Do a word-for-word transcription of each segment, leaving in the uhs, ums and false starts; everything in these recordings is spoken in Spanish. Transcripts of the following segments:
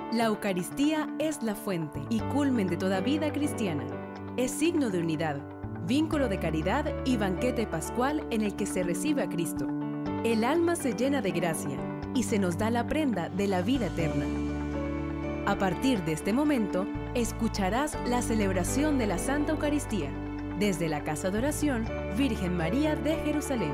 La Eucaristía es la fuente y culmen de toda vida cristiana. Es signo de unidad, vínculo de caridad y banquete pascual en el que se recibe a Cristo. El alma se llena de gracia y se nos da la prenda de la vida eterna. A partir de este momento, escucharás la celebración de la Santa Eucaristía desde la Casa de Oración Virgen María de Jerusalén.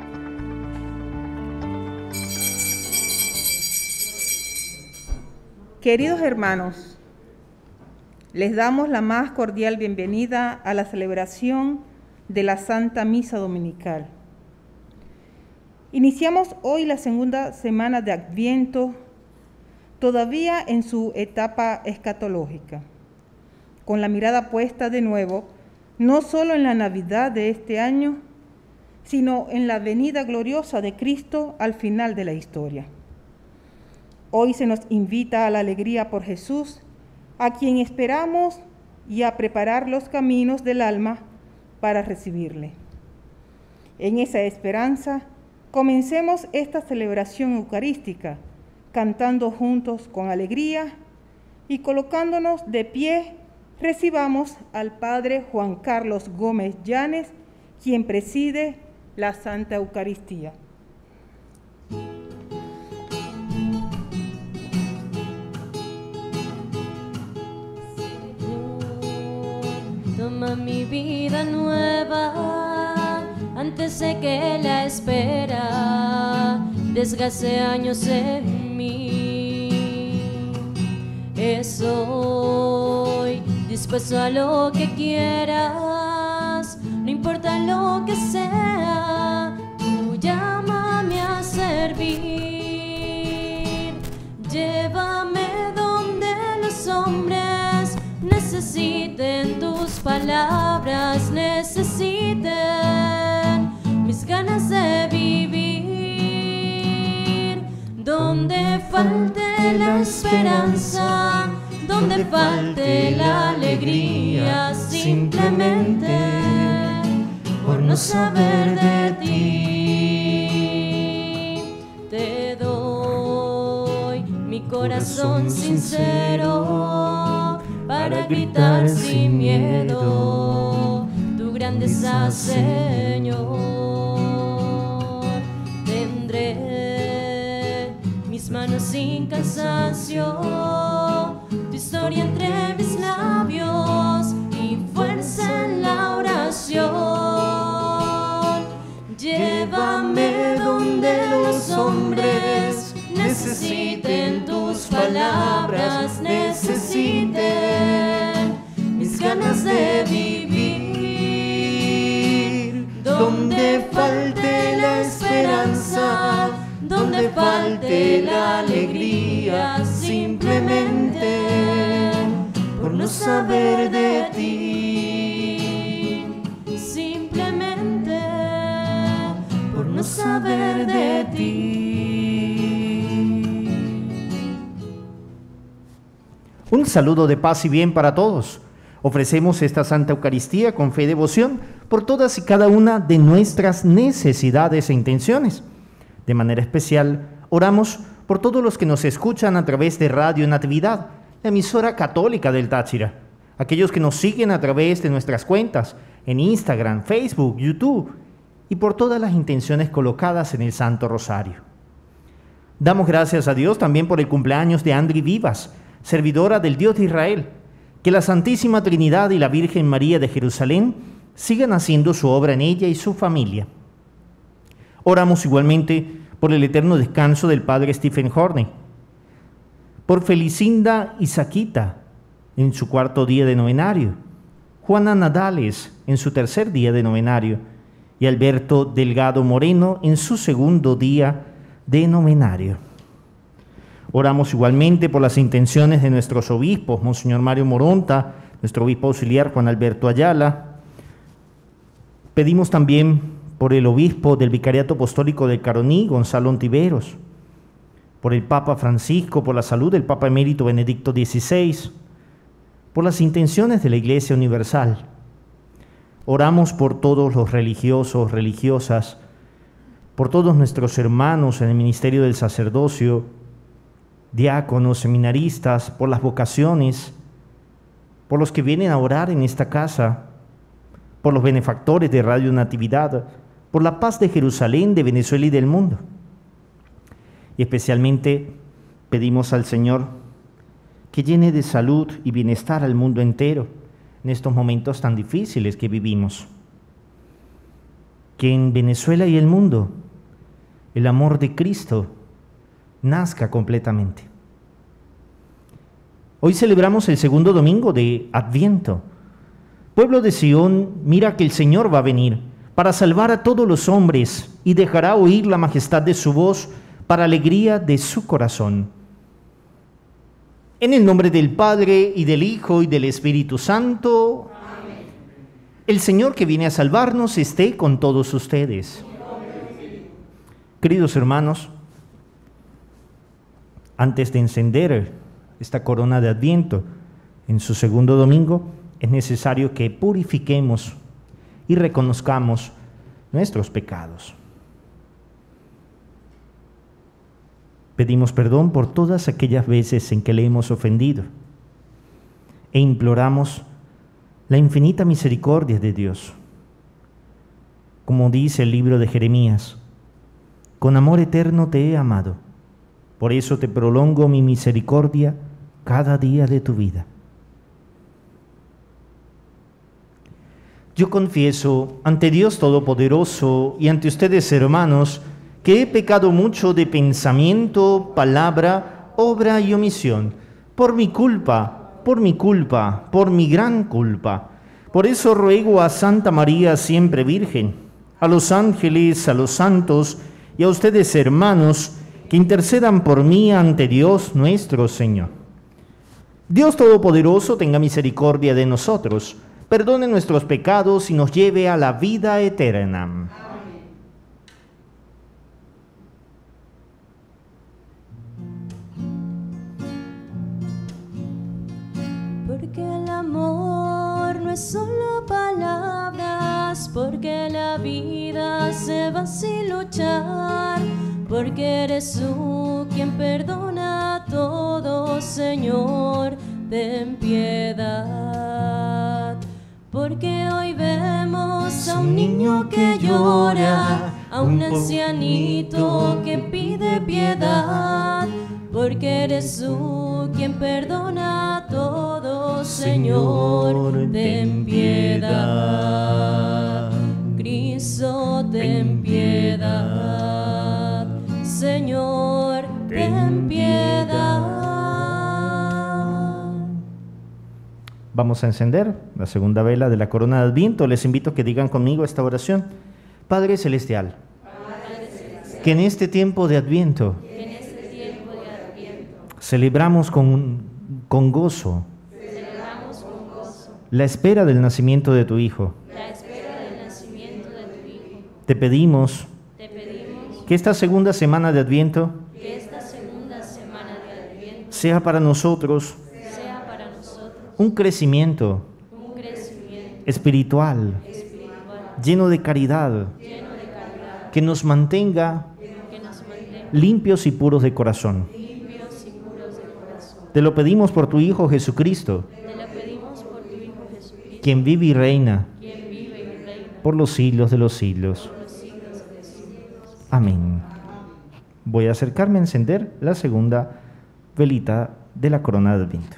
Queridos hermanos, les damos la más cordial bienvenida a la celebración de la Santa Misa Dominical. Iniciamos hoy la segunda semana de Adviento, todavía en su etapa escatológica, con la mirada puesta de nuevo, no solo en la Navidad de este año, sino en la venida gloriosa de Cristo al final de la historia. Hoy se nos invita a la alegría por Jesús, a quien esperamos, y a preparar los caminos del alma para recibirle. En esa esperanza, comencemos esta celebración eucarística, cantando juntos con alegría y colocándonos de pie, recibamos al Padre Juan Carlos Gómez Llanes, quien preside la Santa Eucaristía. Toma mi vida nueva antes de que la espera desgaste años en mí. Estoy dispuesto a lo que quieras, no importa lo que sea, tú llámame a servir. Llévame donde los hombres necesiten tus palabras, necesiten mis ganas de vivir. Donde falte la esperanza, donde falte la alegría, simplemente por no saber de ti. Te doy mi corazón sincero para gritar sin miedo tu grandeza, Señor. Tendré mis manos sin cansancio, tu historia entre mis labios y fuerza en la oración. Llévame donde los hombres necesiten tus palabras, necesiten mis ganas de vivir. Donde falte la esperanza, donde falte la alegría, simplemente por no saber de ti. Simplemente por no saber de ti. Un saludo de paz y bien para todos. Ofrecemos esta Santa Eucaristía con fe y devoción por todas y cada una de nuestras necesidades e intenciones. De manera especial, oramos por todos los que nos escuchan a través de Radio Natividad, la emisora católica del Táchira, aquellos que nos siguen a través de nuestras cuentas en Instagram, Facebook, YouTube, y por todas las intenciones colocadas en el Santo Rosario. Damos gracias a Dios también por el cumpleaños de Andri Vivas, servidora del Dios de Israel. Que la Santísima Trinidad y la Virgen María de Jerusalén sigan haciendo su obra en ella y su familia. Oramos igualmente por el eterno descanso del Padre Stephen Horney, por Felicinda Isaquita en su cuarto día de novenario, Juana Nadales en su tercer día de novenario y Alberto Delgado Moreno en su segundo día de novenario. Oramos igualmente por las intenciones de nuestros obispos, Monseñor Mario Moronta, nuestro obispo auxiliar Juan Alberto Ayala. Pedimos también por el obispo del Vicariato Apostólico del Caroní, Gonzalo Ontiveros, por el Papa Francisco, por la salud del Papa Emérito Benedicto dieciséis, por las intenciones de la Iglesia Universal. Oramos por todos los religiosos, religiosas, por todos nuestros hermanos en el ministerio del sacerdocio, diáconos, seminaristas, por las vocaciones, por los que vienen a orar en esta casa, por los benefactores de Radio Natividad, por la paz de Jerusalén, de Venezuela y del mundo. Y especialmente pedimos al Señor que llene de salud y bienestar al mundo entero en estos momentos tan difíciles que vivimos. Que en Venezuela y el mundo el amor de Cristo nazca completamente. Hoy celebramos el segundo domingo de Adviento. Pueblo de Sión, mira que el Señor va a venir para salvar a todos los hombres y dejará oír la majestad de su voz para alegría de su corazón. En el nombre del Padre, y del Hijo, y del Espíritu Santo. Amén. El Señor que viene a salvarnos esté con todos ustedes. Queridos hermanos, antes de encender esta corona de Adviento en su segundo domingo, es necesario que purifiquemos y reconozcamos nuestros pecados. Pedimos perdón por todas aquellas veces en que le hemos ofendido e imploramos la infinita misericordia de Dios. Como dice el libro de Jeremías, con amor eterno te he amado, por eso te prolongo mi misericordia cada día de tu vida. Yo confieso ante Dios Todopoderoso y ante ustedes, hermanos, que he pecado mucho de pensamiento, palabra, obra y omisión, por mi culpa, por mi culpa, por mi gran culpa. Por eso ruego a Santa María siempre Virgen, a los ángeles, a los santos y a ustedes, hermanos, que intercedan por mí ante Dios nuestro Señor. Dios Todopoderoso tenga misericordia de nosotros, perdone nuestros pecados y nos lleve a la vida eterna. Porque el amor no es solo palabras, porque la vida se va sin luchar, porque eres tú quien perdona a todos, Señor, ten piedad. Porque hoy vemos a un niño que llora, a un ancianito que pide piedad, porque eres tú quien perdona a todos, Señor, ten piedad. Cristo, ten piedad. Señor, ten piedad. Vamos a encender la segunda vela de la corona de Adviento. Les invito a que digan conmigo esta oración. Padre Celestial, Padre Celestial, que en este tiempo de Adviento, que en este tiempo de Adviento celebramos con, con gozo, celebramos con gozo la espera del nacimiento de tu Hijo. la espera del nacimiento de tu Hijo. Te pedimos Te pedimos que esta segunda semana de Adviento que esta segunda semana de Adviento sea para nosotros sea para nosotros un crecimiento un crecimiento espiritual, espiritual lleno de caridad, lleno de caridad, que nos mantenga que nos mantenga limpios y puros de corazón. limpios y puros de corazón. Te lo pedimos por tu Hijo Jesucristo, Te lo pedimos por tu Hijo Jesucristo, quien vive y reina quien vive y reina por los siglos de los siglos. por los siglos de los siglos. Amén. Voy a acercarme a encender la segunda velita de la corona de Adviento.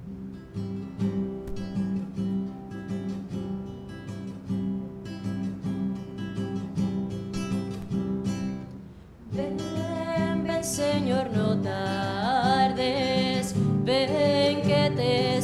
Ven, ven, Señor, no tardes, ven que te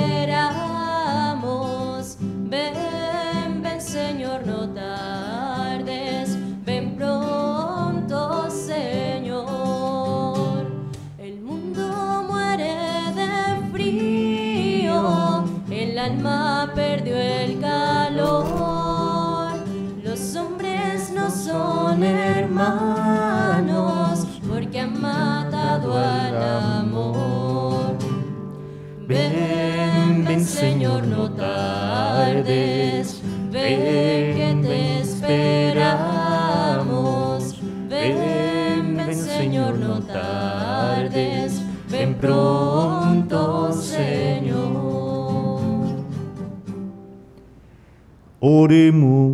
esperamos. Ven, ven, Señor, no tardes, ven pronto, Señor. El mundo muere de frío, el alma perdió el calor. Los hombres no son hermanos, porque han matado al amor. Ven, ven, Señor, no tardes, ven que te esperamos. Ven, ven, Señor, no tardes, pronto, Señor. Oremos.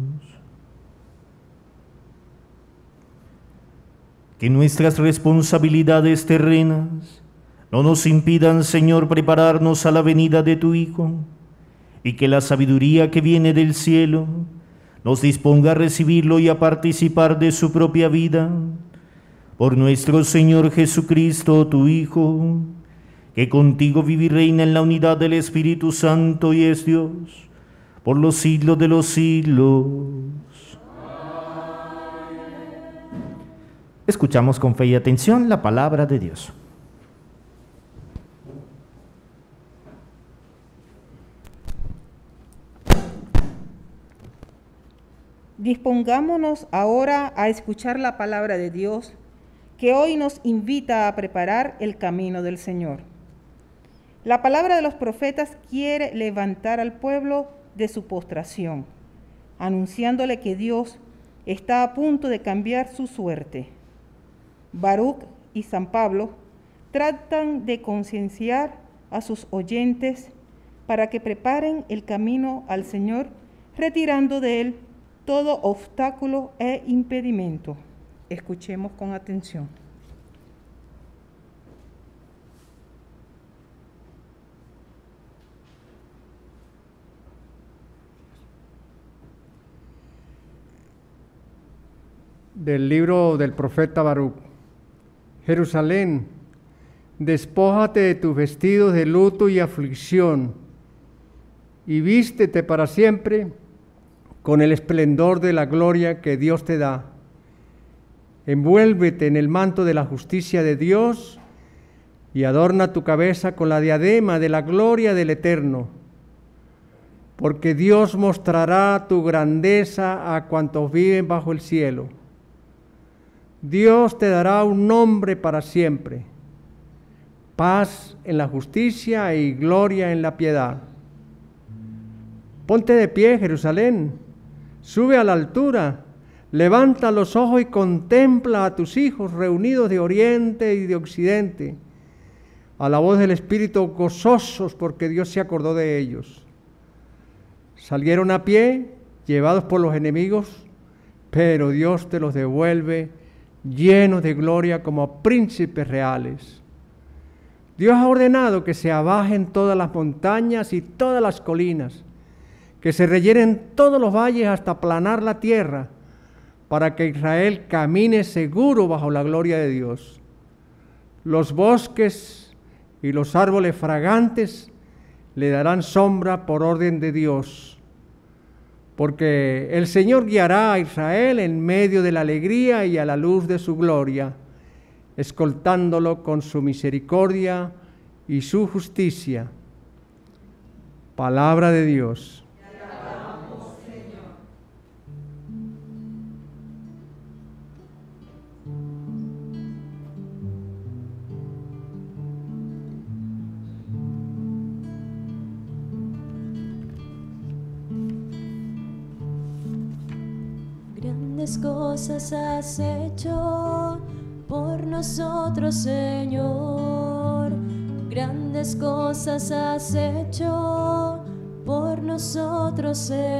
Que nuestras responsabilidades terrenas no nos impidan, Señor, prepararnos a la venida de tu Hijo, y que la sabiduría que viene del cielo nos disponga a recibirlo y a participar de su propia vida. Por nuestro Señor Jesucristo, tu Hijo, que contigo vive y reina en la unidad del Espíritu Santo y es Dios, por los siglos de los siglos. Escuchamos con fe y atención la palabra de Dios. Dispongámonos ahora a escuchar la palabra de Dios, que hoy nos invita a preparar el camino del Señor. La palabra de los profetas quiere levantar al pueblo de su postración, anunciándole que Dios está a punto de cambiar su suerte. Baruch y San Pablo tratan de concienciar a sus oyentes para que preparen el camino al Señor, retirando de él todo obstáculo e impedimento. Escuchemos con atención. Del libro del profeta Baruch. Jerusalén, despójate de tus vestidos de luto y aflicción, y vístete para siempre con el esplendor de la gloria que Dios te da. Envuélvete en el manto de la justicia de Dios y adorna tu cabeza con la diadema de la gloria del Eterno, porque Dios mostrará tu grandeza a cuantos viven bajo el cielo. Dios te dará un nombre para siempre, paz en la justicia y gloria en la piedad. Ponte de pie, Jerusalén, sube a la altura, levanta los ojos y contempla a tus hijos reunidos de oriente y de occidente, a la voz del Espíritu gozosos porque Dios se acordó de ellos. Salieron a pie, llevados por los enemigos, pero Dios te los devuelve llenos de gloria como príncipes reales. Dios ha ordenado que se abajen todas las montañas y todas las colinas, que se rellenen todos los valles hasta aplanar la tierra, para que Israel camine seguro bajo la gloria de Dios. Los bosques y los árboles fragantes le darán sombra por orden de Dios, porque el Señor guiará a Israel en medio de la alegría y a la luz de su gloria, escoltándolo con su misericordia y su justicia. Palabra de Dios. Te alabamos, Señor. Grandes cosas has hecho por nosotros, Señor. Grandes cosas has hecho por nosotros,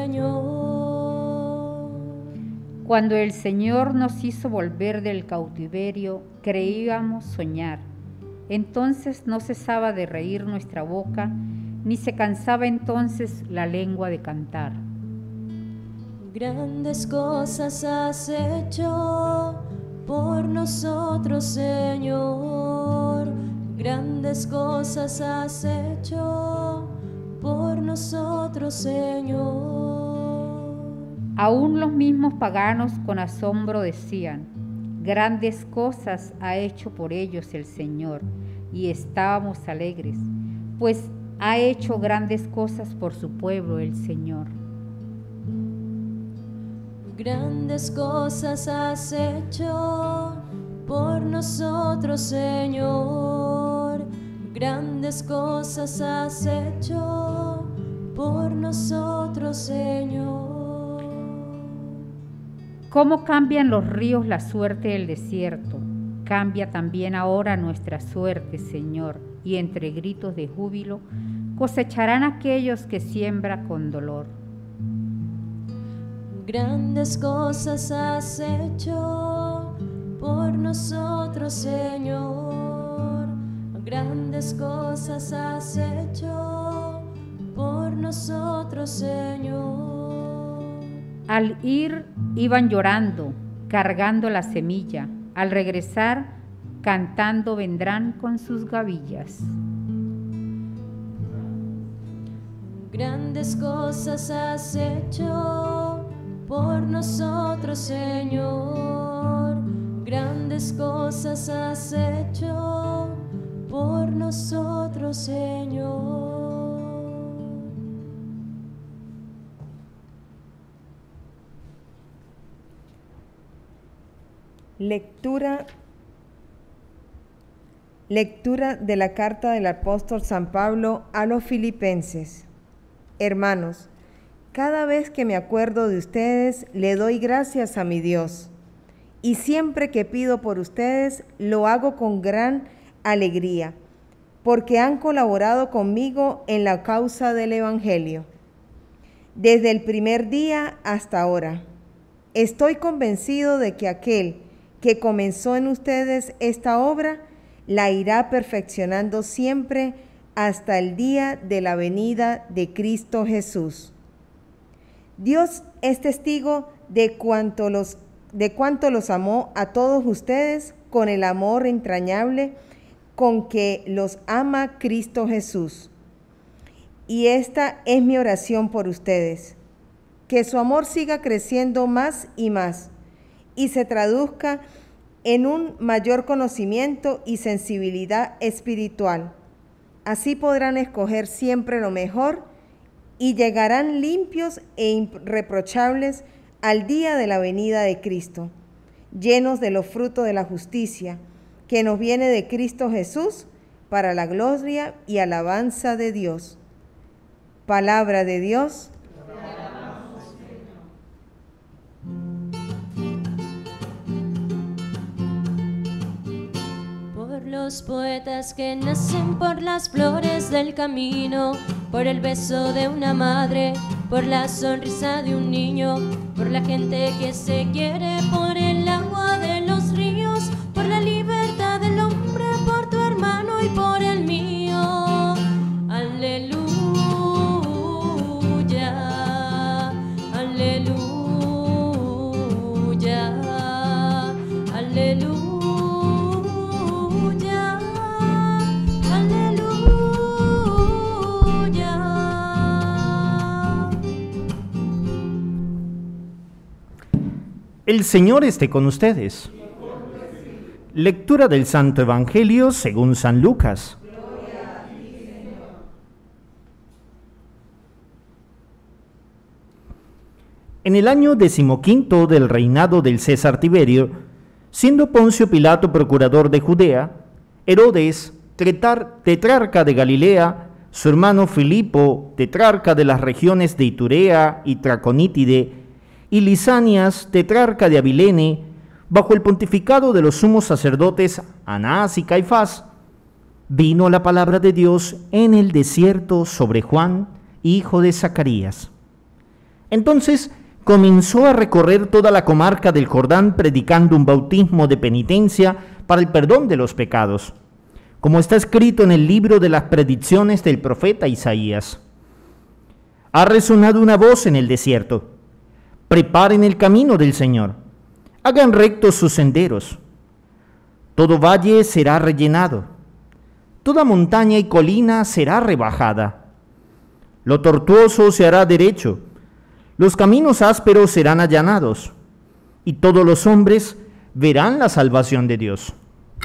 Señor. Cuando el Señor nos hizo volver del cautiverio, creíamos soñar. Entonces no cesaba de reír nuestra boca, ni se cansaba entonces la lengua de cantar. Grandes cosas has hecho por nosotros, Señor. Grandes cosas has hecho por nosotros, Señor. Aún los mismos paganos con asombro decían: grandes cosas ha hecho por ellos el Señor, y estábamos alegres, pues ha hecho grandes cosas por su pueblo el Señor. Grandes cosas has hecho por nosotros, Señor. Grandes cosas has hecho por nosotros, Señor. ¿Cómo cambian los ríos la suerte del desierto? Cambia también ahora nuestra suerte, Señor, y entre gritos de júbilo cosecharán aquellos que siembran con dolor. Grandes cosas has hecho por nosotros, Señor. Grandes cosas has hecho por nosotros, Señor. Al ir, iban llorando, cargando la semilla. Al regresar, cantando vendrán con sus gavillas. Grandes cosas has hecho por nosotros, Señor. Grandes cosas has hecho por nosotros, Señor. Lectura, lectura de la carta del apóstol San Pablo a los Filipenses. Hermanos, cada vez que me acuerdo de ustedes, le doy gracias a mi Dios. Y siempre que pido por ustedes, lo hago con gran alegría, porque han colaborado conmigo en la causa del Evangelio. Desde el primer día hasta ahora, estoy convencido de que aquel que comenzó en ustedes esta obra, la irá perfeccionando siempre hasta el día de la venida de Cristo Jesús. Dios es testigo de cuánto los, de cuánto los amó a todos ustedes con el amor entrañable con que los ama Cristo Jesús. Y esta es mi oración por ustedes, que su amor siga creciendo más y más, y se traduzca en un mayor conocimiento y sensibilidad espiritual. Así podrán escoger siempre lo mejor y llegarán limpios e irreprochables al día de la venida de Cristo, llenos de los frutos de la justicia que nos viene de Cristo Jesús para la gloria y alabanza de Dios. Palabra de Dios. Los poetas que nacen por las flores del camino, por el beso de una madre, por la sonrisa de un niño, por la gente que se quiere, por el agua de los ríos, por la libertad del hombre, por tu hermano y por el mío. Aleluya, aleluya, aleluya. El Señor esté con ustedes. Lectura del Santo Evangelio según San Lucas. En el año decimoquinto del reinado del César Tiberio, siendo Poncio Pilato procurador de Judea, Herodes, tetrarca de Galilea, su hermano Filipo, tetrarca de las regiones de Iturea y Traconítide, y Lisanias, tetrarca de Abilene, bajo el pontificado de los sumos sacerdotes Anás y Caifás, vino la palabra de Dios en el desierto sobre Juan, hijo de Zacarías. Entonces comenzó a recorrer toda la comarca del Jordán predicando un bautismo de penitencia para el perdón de los pecados, como está escrito en el libro de las predicciones del profeta Isaías. Ha resonado una voz en el desierto: preparen el camino del Señor, hagan rectos sus senderos. Todo valle será rellenado, toda montaña y colina será rebajada. Lo tortuoso se hará derecho, los caminos ásperos serán allanados, y todos los hombres verán la salvación de Dios.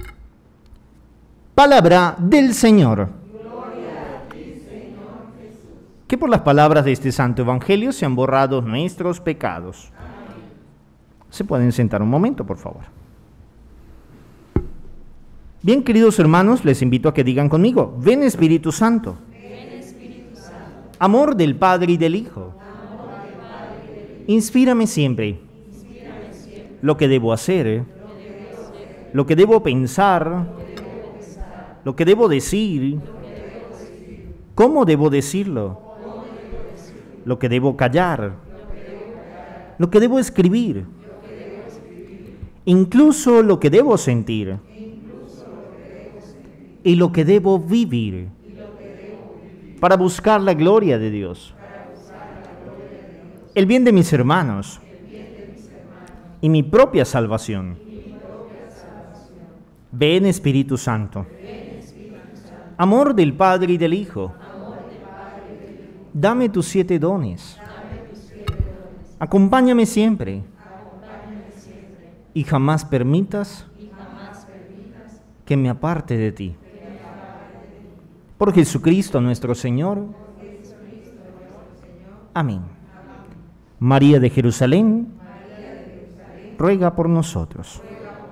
Palabra del Señor. Gloria a ti, Señor Jesús. Que por las palabras de este santo evangelio sean borrados nuestros pecados. Amén. Se pueden sentar un momento, por favor. Bien, queridos hermanos, les invito a que digan conmigo: ven Espíritu Santo. Ven Espíritu Santo. Amor del Padre y del Hijo. Amor del Padre y del Hijo. Inspírame siempre. Inspírame siempre. Lo que debo hacer, Lo que debo hacer. lo que debo pensar, lo que debo decir, cómo debo decirlo, lo que debo callar, lo que debo escribir, incluso lo que debo sentir y lo que debo vivir para buscar la gloria de Dios, el bien de mis hermanos y mi propia salvación. Ven, Espíritu Santo, amor del Padre y del Hijo, dame tus siete dones, acompáñame siempre y jamás permitas que me aparte de ti. Por Jesucristo nuestro Señor. Amén. María de Jerusalén, ruega por nosotros.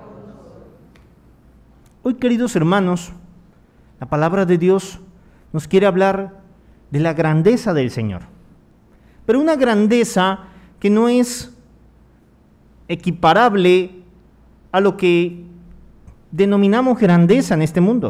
Hoy, queridos hermanos, la palabra de Dios nos quiere hablar de la grandeza del Señor, pero una grandeza que no es equiparable a lo que denominamos grandeza en este mundo.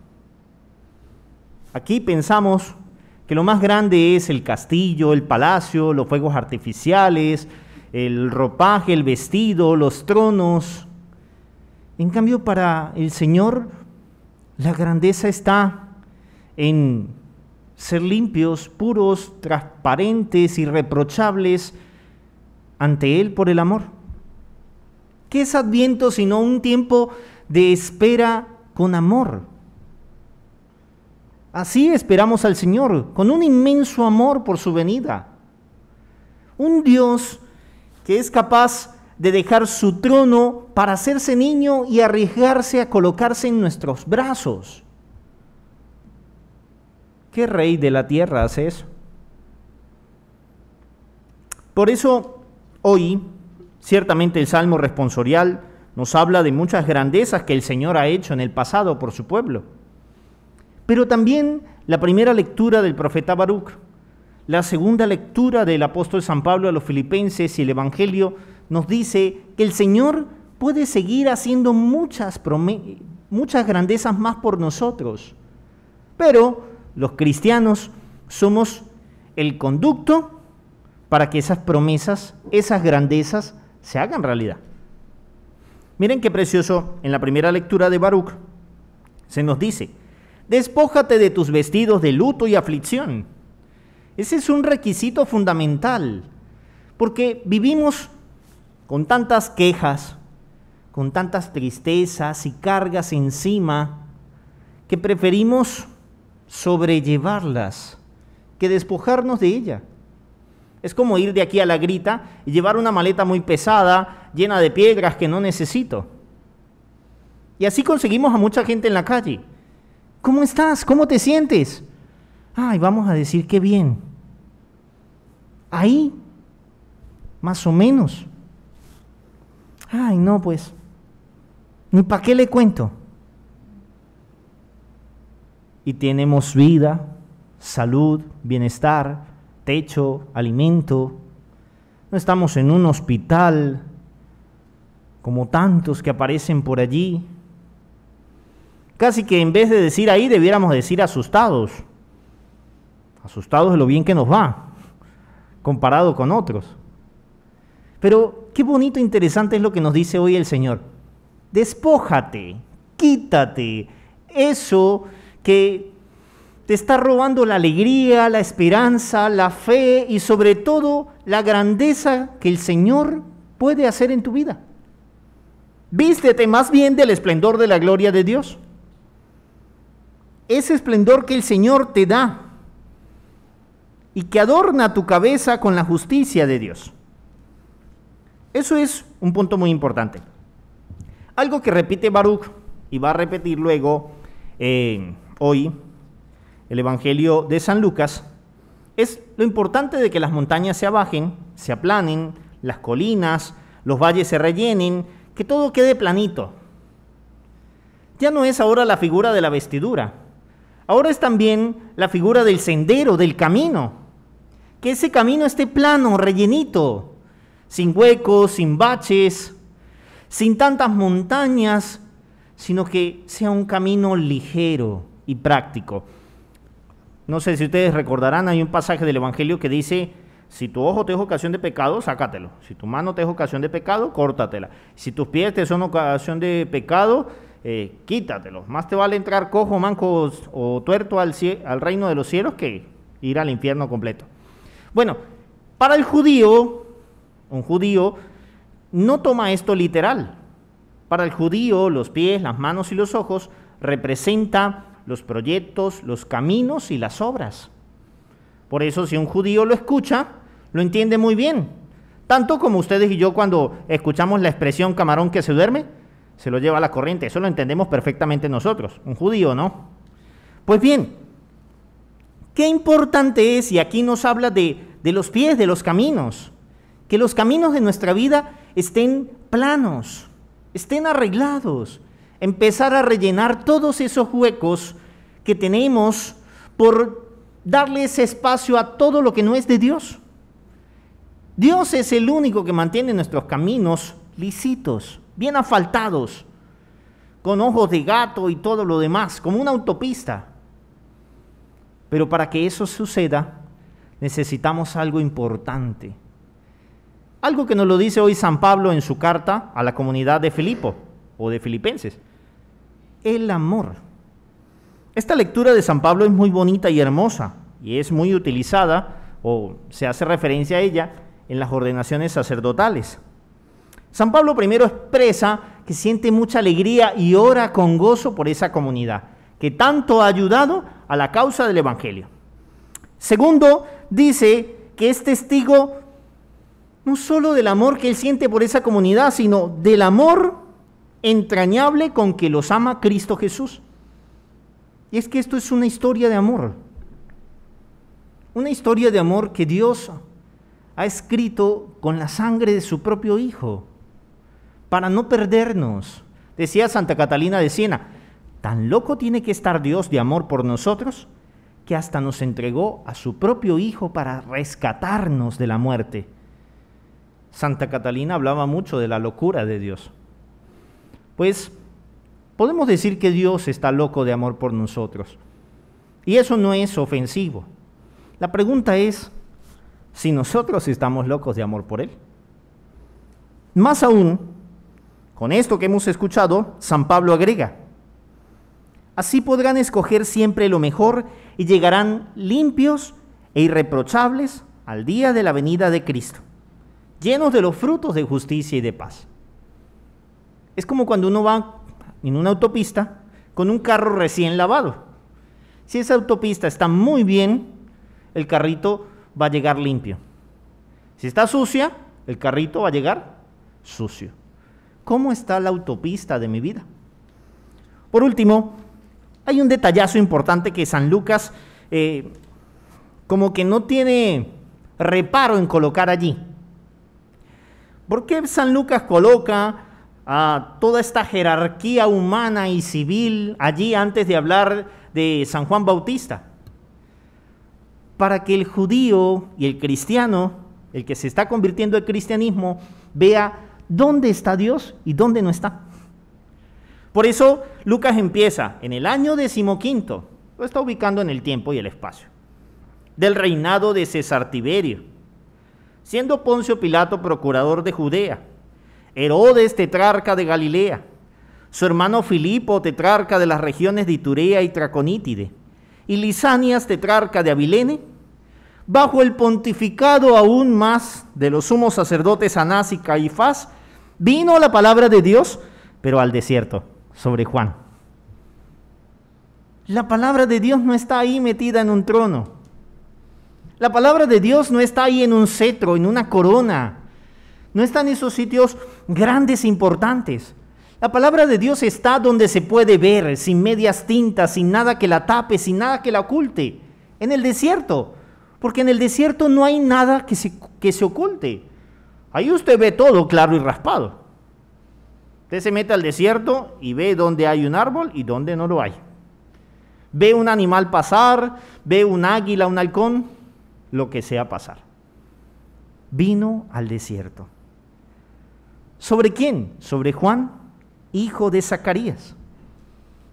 Aquí pensamos que lo más grande es el castillo, el palacio, los fuegos artificiales, el ropaje, el vestido, los tronos. En cambio, para el Señor, la grandeza está en ser limpios, puros, transparentes, irreprochables ante Él por el amor. ¿Qué es Adviento sino un tiempo de espera con amor? Así esperamos al Señor, con un inmenso amor por su venida. Un Dios que es capaz de dejar su trono para hacerse niño y arriesgarse a colocarse en nuestros brazos. ¿Qué rey de la tierra hace eso? Por eso, hoy, ciertamente el Salmo responsorial nos habla de muchas grandezas que el Señor ha hecho en el pasado por su pueblo. Pero también la primera lectura del profeta Baruch, la segunda lectura del apóstol San Pablo a los Filipenses y el Evangelio nos dice que el Señor puede seguir haciendo muchas, muchas grandezas más por nosotros. Pero los cristianos somos el conducto para que esas promesas, esas grandezas se hagan realidad. Miren qué precioso, en la primera lectura de Baruch se nos dice: despójate de tus vestidos de luto y aflicción. Ese es un requisito fundamental, porque vivimos con tantas quejas, con tantas tristezas y cargas encima, que preferimos sobrellevarlas que despojarnos de ella. Es como ir de aquí a la grita y llevar una maleta muy pesada, llena de piedras que no necesito. Y así conseguimos a mucha gente en la calle. ¿Cómo estás? ¿Cómo te sientes? Ay, vamos a decir qué bien. Ahí, más o menos. Ay, no, pues, ni para qué le cuento. Y tenemos vida, salud, bienestar, techo, alimento. No estamos en un hospital como tantos que aparecen por allí. Casi que en vez de decir ahí, debiéramos decir asustados. Asustados de lo bien que nos va, comparado con otros. Pero qué bonito e interesante es lo que nos dice hoy el Señor. Despójate, quítate eso que te está robando la alegría, la esperanza, la fe y sobre todo la grandeza que el Señor puede hacer en tu vida. Vístete más bien del esplendor de la gloria de Dios. Ese esplendor que el Señor te da y que adorna tu cabeza con la justicia de Dios. Eso es un punto muy importante. Algo que repite Baruch y va a repetir luego eh, hoy el Evangelio de San Lucas es lo importante de que las montañas se abajen, se aplanen, las colinas, los valles se rellenen, que todo quede planito. Ya no es ahora la figura de la vestidura, ahora es también la figura del sendero, del camino, que ese camino esté plano, rellenito, sin huecos, sin baches, sin tantas montañas sino que sea un camino ligero y práctico. No sé si ustedes recordarán, hay un pasaje del Evangelio que dice, si tu ojo te es ocasión de pecado, sácatelo. Si tu mano te es ocasión de pecado, córtatela. Si tus pies te son ocasión de pecado, eh, quítatelo. Más te vale entrar cojo, manco o tuerto al, al reino de los cielos que ir al infierno completo. Bueno, para el judío, un judío no toma esto literal. Para el judío, los pies, las manos y los ojos representan los proyectos, los caminos y las obras. Por eso, si un judío lo escucha, lo entiende muy bien. Tanto como ustedes y yo cuando escuchamos la expresión camarón que se duerme, se lo lleva a la corriente. Eso lo entendemos perfectamente nosotros. Un judío no. Pues bien, qué importante es, y aquí nos habla de, de los pies, de los caminos, que los caminos de nuestra vida estén planos, estén arreglados, empezar a rellenar todos esos huecos que tenemos por darle ese espacio a todo lo que no es de Dios. Dios es el único que mantiene nuestros caminos lisitos, bien asfaltados, con ojos de gato y todo lo demás, como una autopista. Pero para que eso suceda, necesitamos algo importante. Algo que nos lo dice hoy San Pablo en su carta a la comunidad de Filipo, o de Filipenses. El amor. Esta lectura de San Pablo es muy bonita y hermosa, y es muy utilizada, o se hace referencia a ella, en las ordenaciones sacerdotales. San Pablo primero expresa que siente mucha alegría y ora con gozo por esa comunidad, que tanto ha ayudado a la causa del Evangelio. Segundo, dice que es testigo no solo del amor que él siente por esa comunidad, sino del amor entrañable con que los ama Cristo Jesús. Y es que esto es una historia de amor, una historia de amor que Dios ha escrito con la sangre de su propio Hijo, para no perdernos. Decía Santa Catalina de Siena, tan loco tiene que estar Dios de amor por nosotros, que hasta nos entregó a su propio Hijo para rescatarnos de la muerte. Santa Catalina hablaba mucho de la locura de Dios. Pues podemos decir que Dios está loco de amor por nosotros. Y eso no es ofensivo. La pregunta es si nosotros estamos locos de amor por Él. Más aún, con esto que hemos escuchado, San Pablo agrega, así podrán escoger siempre lo mejor y llegarán limpios e irreprochables al día de la venida de Cristo, llenos de los frutos de justicia y de paz. Es como cuando uno va en una autopista con un carro recién lavado. Si esa autopista está muy bien, el carrito va a llegar limpio. Si está sucia, el carrito va a llegar sucio. ¿Cómo está la autopista de mi vida? Por último, hay un detallazo importante que San Lucas eh, como que no tiene reparo en colocar allí. ¿Por qué San Lucas coloca a toda esta jerarquía humana y civil allí antes de hablar de San Juan Bautista? Para que el judío y el cristiano, el que se está convirtiendo al cristianismo, vea dónde está Dios y dónde no está. Por eso Lucas empieza en el año decimoquinto, lo está ubicando en el tiempo y el espacio, del reinado de César Tiberio, siendo Poncio Pilato procurador de Judea, Herodes tetrarca de Galilea, su hermano Filipo tetrarca de las regiones de Iturea y Traconítide, y Lisanias tetrarca de Abilene, bajo el pontificado aún más de los sumos sacerdotes Anás y Caifás, vino la palabra de Dios, pero al desierto, sobre Juan. La palabra de Dios no está ahí metida en un trono. La palabra de Dios no está ahí en un cetro, en una corona. No está en esos sitios grandes e importantes. La palabra de Dios está donde se puede ver, sin medias tintas, sin nada que la tape, sin nada que la oculte. En el desierto. Porque en el desierto no hay nada que se, que se oculte. Ahí usted ve todo claro y raspado. Usted se mete al desierto y ve dónde hay un árbol y dónde no lo hay. Ve un animal pasar, ve un águila, un halcón, lo que sea pasar. Vino al desierto. ¿Sobre quién? Sobre Juan, hijo de Zacarías.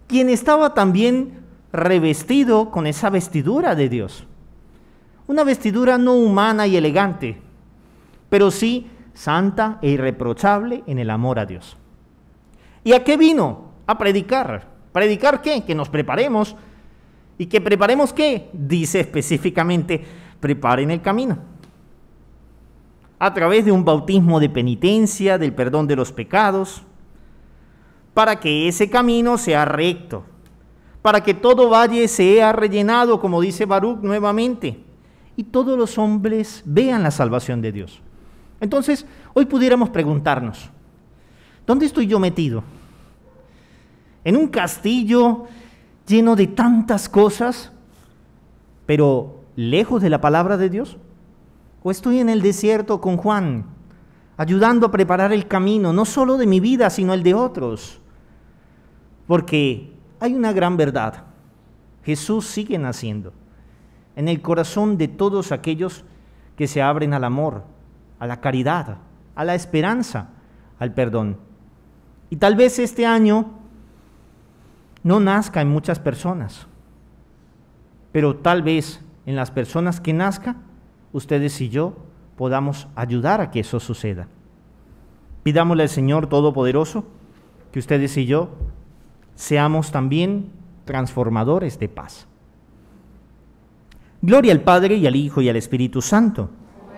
quien estaba también revestido con esa vestidura de Dios. Una vestidura no humana y elegante, pero sí santa e irreprochable en el amor a Dios. ¿Y a qué vino? A predicar. ¿Predicar qué? Que nos preparemos. ¿Y que preparemos qué? Dice específicamente, preparen el camino. A través de un bautismo de penitencia, del perdón de los pecados, para que ese camino sea recto, para que todo valle sea rellenado, como dice Baruch nuevamente, y todos los hombres vean la salvación de Dios. Entonces, hoy pudiéramos preguntarnos, ¿dónde estoy yo metido? ¿En un castillo lleno de tantas cosas, pero lejos de la palabra de Dios? ¿O estoy en el desierto con Juan, ayudando a preparar el camino, no solo de mi vida, sino el de otros? Porque hay una gran verdad. Jesús sigue naciendo en el corazón de todos aquellos que se abren al amor, a la caridad, a la esperanza, al perdón. Y tal vez este año no nazca en muchas personas, pero tal vez en las personas que nazca, ustedes y yo podamos ayudar a que eso suceda. Pidámosle al Señor Todopoderoso que ustedes y yo seamos también transformadores de paz. Gloria al Padre, y al Hijo, y al Espíritu Santo.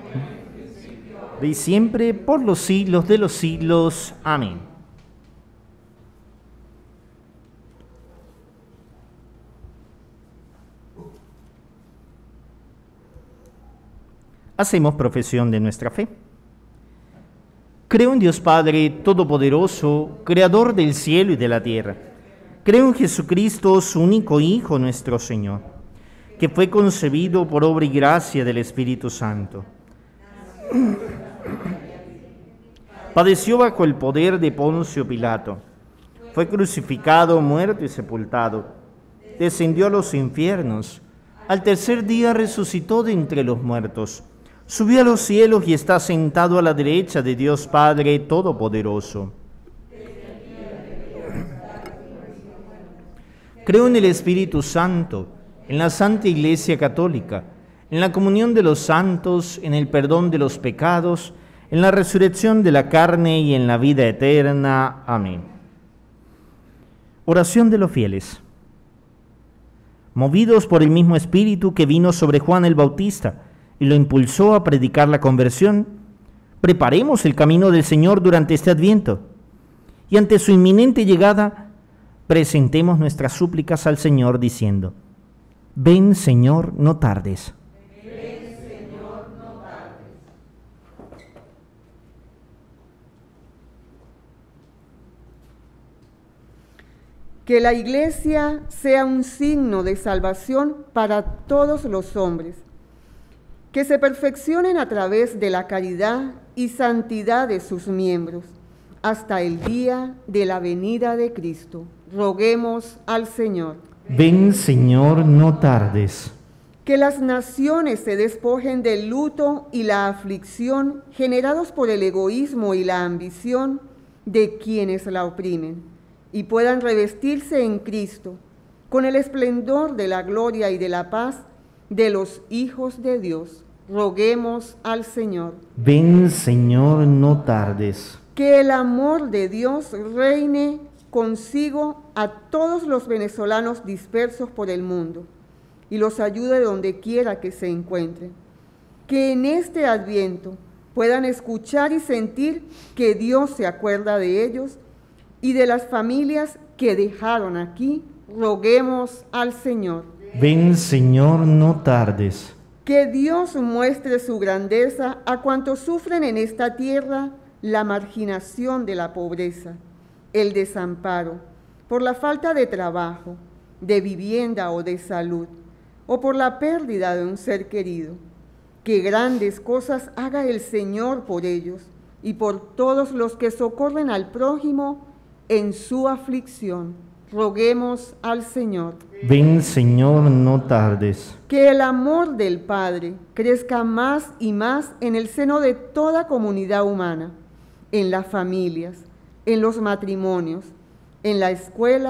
Y siempre, por los siglos de los siglos. Amén. Hacemos profesión de nuestra fe. Creo en Dios Padre Todopoderoso, Creador del cielo y de la tierra. Creo en Jesucristo, su único Hijo, nuestro Señor, que fue concebido por obra y gracia del Espíritu Santo. Padeció bajo el poder de Poncio Pilato. Fue crucificado, muerto y sepultado. Descendió a los infiernos. Al tercer día resucitó de entre los muertos. Subió a los cielos y está sentado a la derecha de Dios Padre Todopoderoso. Creo en el Espíritu Santo, en la Santa Iglesia Católica, en la comunión de los santos, en el perdón de los pecados, en la resurrección de la carne y en la vida eterna. Amén. Oración de los fieles. Movidos por el mismo Espíritu que vino sobre Juan el Bautista y lo impulsó a predicar la conversión, preparemos el camino del Señor durante este Adviento y ante su inminente llegada, presentemos nuestras súplicas al Señor diciendo: ven, Señor, no tardes. Ven, Señor, no tardes. Que la Iglesia sea un signo de salvación para todos los hombres, que se perfeccionen a través de la caridad y santidad de sus miembros, hasta el día de la venida de Cristo. Roguemos al Señor. Ven, Señor, no tardes. Que las naciones se despojen del luto y la aflicción generados por el egoísmo y la ambición de quienes la oprimen, y puedan revestirse en Cristo con el esplendor de la gloria y de la paz de los hijos de Dios. Roguemos al Señor. Ven, Señor, no tardes. Que el amor de Dios reine consigo a todos los venezolanos dispersos por el mundo y los ayude donde quiera que se encuentren. Que en este Adviento puedan escuchar y sentir que Dios se acuerda de ellos y de las familias que dejaron aquí. Roguemos al Señor. Ven, Señor, no tardes. Que Dios muestre su grandeza a cuantos sufren en esta tierra la marginación de la pobreza, el desamparo, por la falta de trabajo, de vivienda o de salud, o por la pérdida de un ser querido. Que grandes cosas haga el Señor por ellos y por todos los que socorren al prójimo en su aflicción. Roguemos al Señor. Ven, Señor, no tardes. Que el amor del Padre crezca más y más en el seno de toda comunidad humana, en las familias, en los matrimonios, en la escuela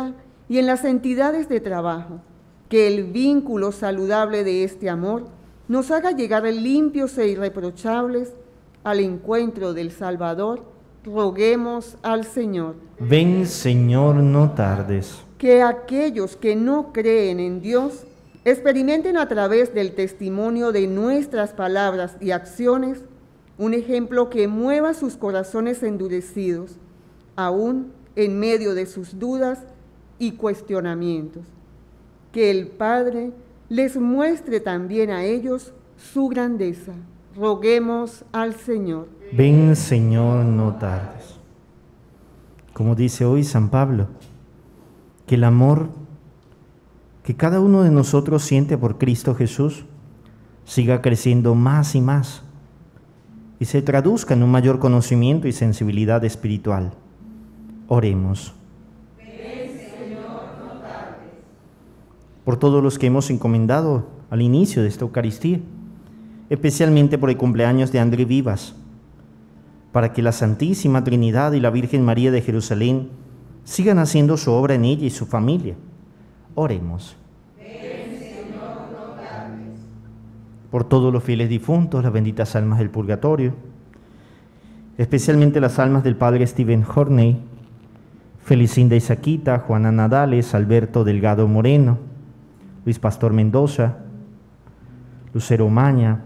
y en las entidades de trabajo, que el vínculo saludable de este amor nos haga llegar limpios e irreprochables al encuentro del Salvador. Roguemos al Señor. Ven, Señor, no tardes. Que aquellos que no creen en Dios experimenten a través del testimonio de nuestras palabras y acciones un ejemplo que mueva sus corazones endurecidos, aún en medio de sus dudas y cuestionamientos. Que el Padre les muestre también a ellos su grandeza. Roguemos al Señor. Ven, Señor, no tardes. Como dice hoy San Pablo, que el amor que cada uno de nosotros siente por Cristo Jesús siga creciendo más y más y se traduzca en un mayor conocimiento y sensibilidad espiritual. Oremos. Ven, Señor, no tardes. Por todos los que hemos encomendado al inicio de esta Eucaristía, especialmente por el cumpleaños de André Vivas, para que la Santísima Trinidad y la Virgen María de Jerusalén sigan haciendo su obra en ella y su familia. Oremos. Ven, Señor, no tardes. Por todos los fieles difuntos, las benditas almas del purgatorio, especialmente las almas del Padre Stephen Horney, Felicinda Isaquita, Juana Nadales, Alberto Delgado Moreno, Luis Pastor Mendoza, Lucero Omaña,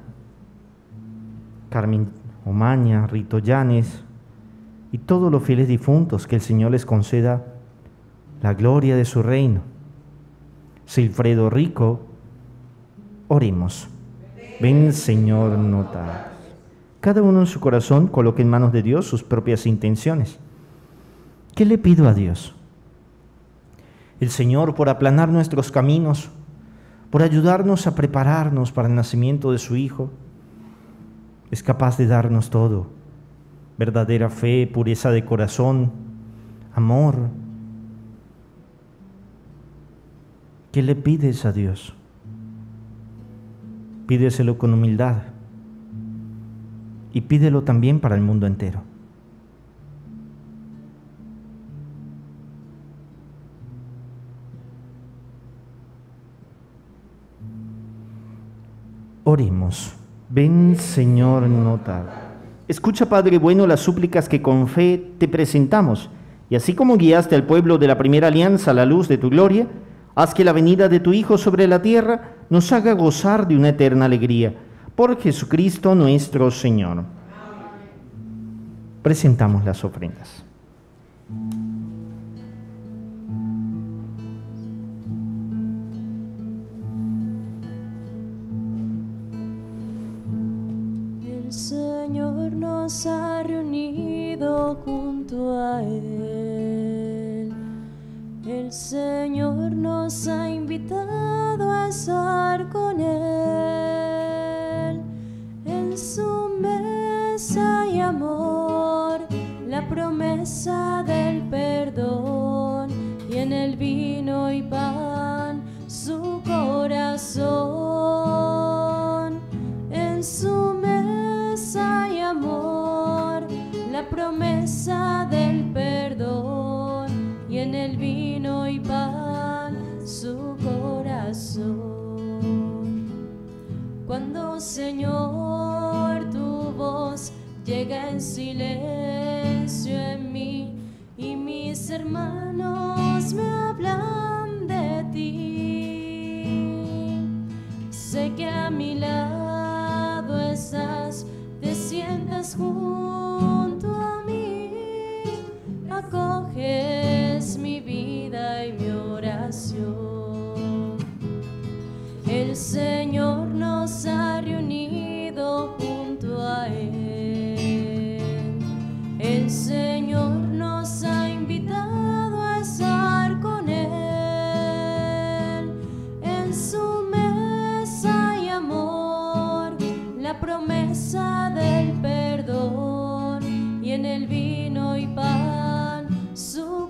Carmen Omaña, Rito Llanes y todos los fieles difuntos, que el Señor les conceda la gloria de su reino. Silfredo Rico, oremos. Ven, Señor, no tardes. Cada uno en su corazón coloque en manos de Dios sus propias intenciones. ¿Qué le pido a Dios? El Señor, por aplanar nuestros caminos, por ayudarnos a prepararnos para el nacimiento de su Hijo, es capaz de darnos todo: verdadera fe, pureza de corazón, amor. ¿Qué le pides a Dios? Pídeselo con humildad y pídelo también para el mundo entero. Oremos. Ven, Señor, no tardes. Escucha, Padre bueno, las súplicas que con fe te presentamos, y así como guiaste al pueblo de la primera alianza a la luz de tu gloria, haz que la venida de tu Hijo sobre la tierra nos haga gozar de una eterna alegría. Por Jesucristo nuestro Señor. Amén. Presentamos las ofrendas. El Señor nos ha reunido junto a Él. El Señor nos ha invitado a estar con Él. En su mesa hay amor, la promesa del perdón, y en el vino y pan su corazón. En su mesa hay amor, la promesa del perdón, y en el vino y pan su corazón. Cuando, Señor, tu voz llega en silencio en mí y mis hermanos me hablan de ti, sé que a mi lado estás, te sientas junto a mí, acoges mi vida y mi oración. El Señor nos ha reunido junto a Él. El Señor nos ha invitado a estar con Él. En su mesa hay amor, la promesa del perdón, y en el vino y pan su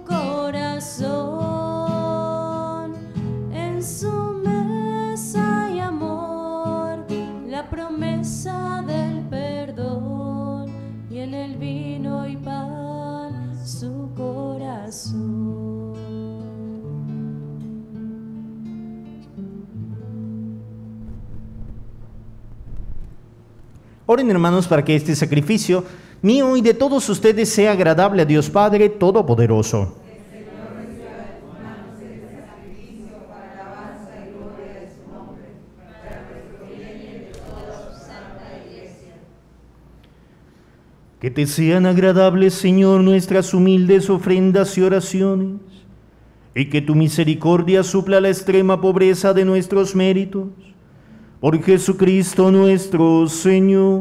corazón. En su mesa hay amor, la promesa del perdón, y en el vino y pan su corazón. Oren, hermanos, para que este sacrificio mío y de todos ustedes sea agradable a Dios Padre Todopoderoso. Que te sean agradables, Señor, nuestras humildes ofrendas y oraciones, y que tu misericordia supla la extrema pobreza de nuestros méritos. Por Jesucristo nuestro Señor.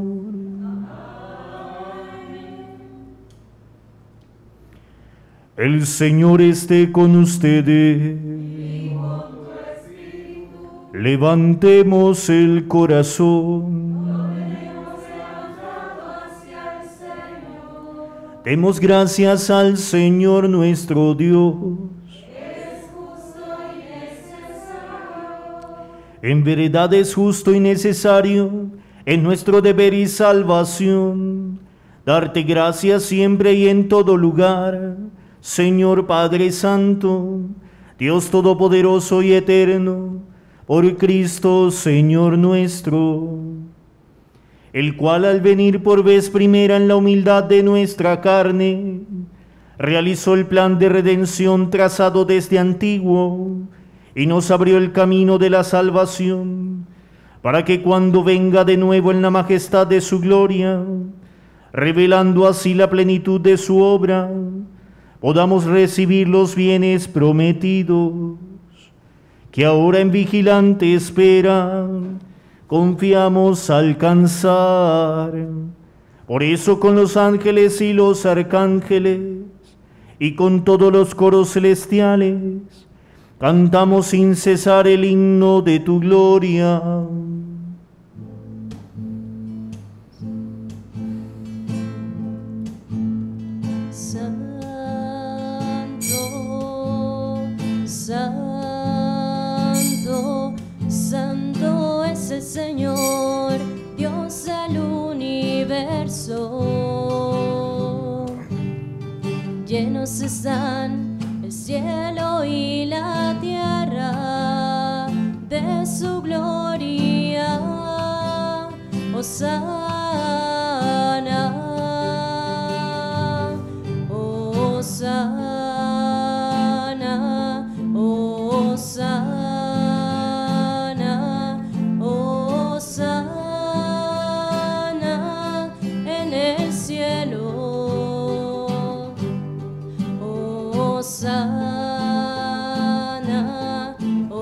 El Señor esté con ustedes. Levantemos el corazón. Demos gracias al Señor nuestro Dios. Es justo y necesario. En verdad es justo y necesario, en nuestro deber y salvación, darte gracias siempre y en todo lugar, Señor Padre Santo, Dios Todopoderoso y Eterno, por Cristo Señor nuestro, el cual al venir por vez primera en la humildad de nuestra carne, realizó el plan de redención trazado desde antiguo y nos abrió el camino de la salvación, para que cuando venga de nuevo en la majestad de su gloria, revelando así la plenitud de su obra, podamos recibir los bienes prometidos, que ahora en vigilante espera confiamos alcanzar. Por eso con los ángeles y los arcángeles y con todos los coros celestiales cantamos sin cesar el himno de tu gloria. Santo, santo, santo es el Señor, Dios del universo. Llenos están el cielo y la tierra de su gloria. Hosana, Hosana, Hosana, Hosana en el cielo. Hosana,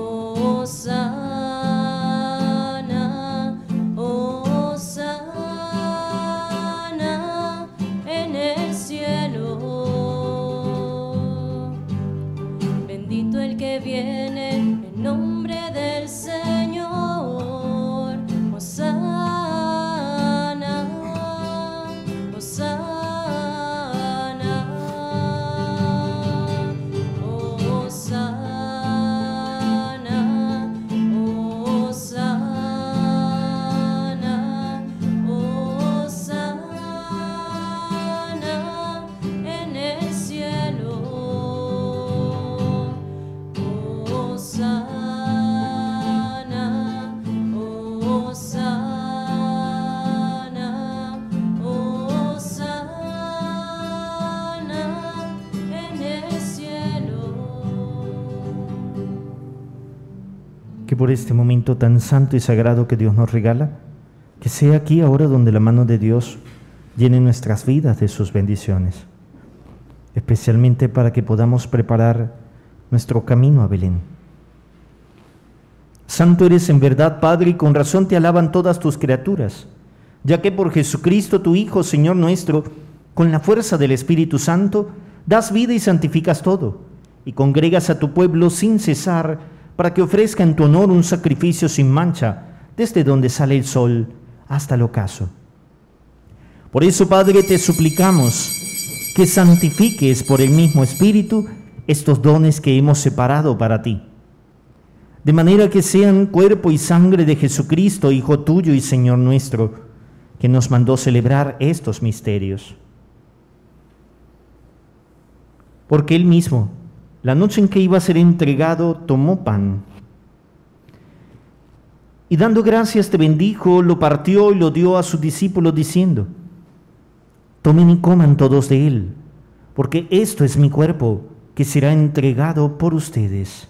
Hosana, Hosana en el cielo. Bendito el que viene en nombre del Señor. Hosana, Hosana, Hosana, Hosana, Hosana en el cielo. Hosana, Hosana, Hosana en el cielo. Que por este momento tan santo y sagrado que Dios nos regala, que sea aquí ahora donde la mano de Dios llene nuestras vidas de sus bendiciones, especialmente para que podamos preparar nuestro camino a Belén. Santo eres en verdad, Padre, y con razón te alaban todas tus criaturas, ya que por Jesucristo, tu Hijo, Señor nuestro, con la fuerza del Espíritu Santo, das vida y santificas todo, y congregas a tu pueblo sin cesar, para que ofrezca en tu honor un sacrificio sin mancha, desde donde sale el sol hasta el ocaso. Por eso, Padre, te suplicamos que santifiques por el mismo Espíritu estos dones que hemos separado para ti, de manera que sean cuerpo y sangre de Jesucristo, Hijo tuyo y Señor nuestro, que nos mandó celebrar estos misterios. Porque Él mismo, la noche en que iba a ser entregado, tomó pan Y dando gracias te bendijo, lo partió y lo dio a sus discípulos diciendo: tomen y coman todos de él, porque esto es mi cuerpo, que será entregado por ustedes.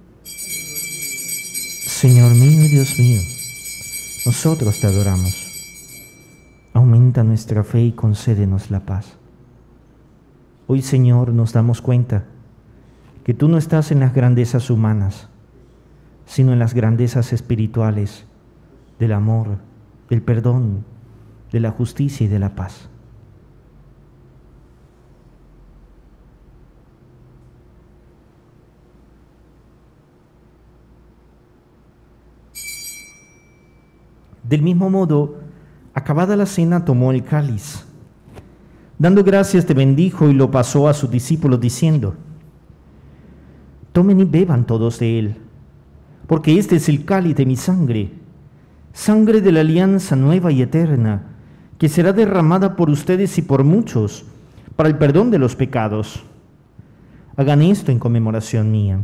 Señor mío y Dios mío, nosotros te adoramos. Aumenta nuestra fe y concédenos la paz. Hoy, Señor, nos damos cuenta que tú no estás en las grandezas humanas, sino en las grandezas espirituales del amor, del perdón, de la justicia y de la paz. Del mismo modo, acabada la cena, tomó el cáliz. Dando gracias te bendijo y lo pasó a sus discípulos diciendo: tomen y beban todos de él, porque este es el cáliz de mi sangre, sangre de la alianza nueva y eterna, que será derramada por ustedes y por muchos para el perdón de los pecados. Hagan esto en conmemoración mía.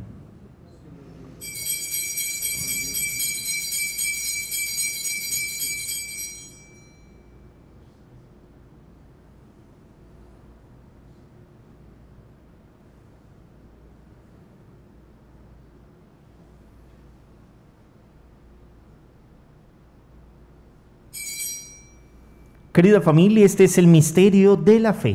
Querida familia, este es el misterio de la fe.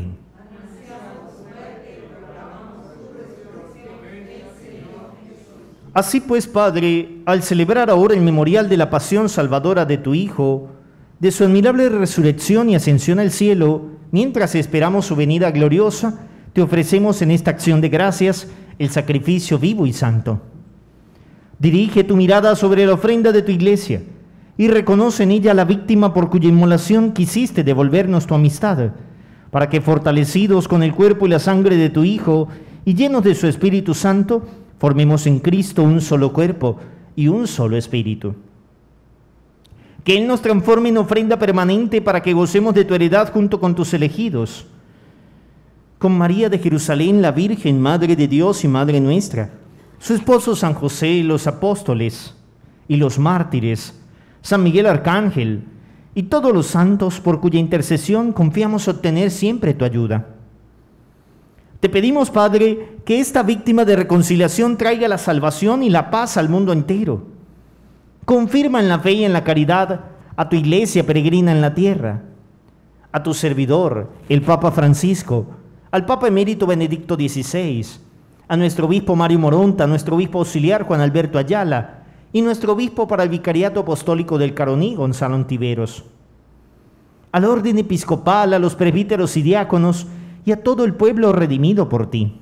Así pues, Padre, al celebrar ahora el memorial de la pasión salvadora de tu Hijo, de su admirable resurrección y ascensión al cielo, mientras esperamos su venida gloriosa, te ofrecemos en esta acción de gracias el sacrificio vivo y santo. Dirige tu mirada sobre la ofrenda de tu iglesia y reconoce en ella la víctima por cuya inmolación quisiste devolvernos tu amistad, para que, fortalecidos con el cuerpo y la sangre de tu Hijo y llenos de su Espíritu Santo, formemos en Cristo un solo cuerpo y un solo espíritu. Que Él nos transforme en ofrenda permanente para que gocemos de tu heredad junto con tus elegidos. Con María de Jerusalén, la Virgen, Madre de Dios y Madre nuestra, su esposo San José, los apóstoles y los mártires, San Miguel Arcángel y todos los santos por cuya intercesión confiamos obtener siempre tu ayuda. Te pedimos, Padre, que esta víctima de reconciliación traiga la salvación y la paz al mundo entero. Confirma en la fe y en la caridad a tu iglesia peregrina en la tierra, a tu servidor, el Papa Francisco, al Papa Emérito Benedicto dieciséis, a nuestro obispo Mario Moronta, a nuestro obispo auxiliar Juan Alberto Ayala, y nuestro obispo para el Vicariato Apostólico del Caroní, Gonzalo Ontiveros, al orden episcopal, a los presbíteros y diáconos, y a todo el pueblo redimido por ti.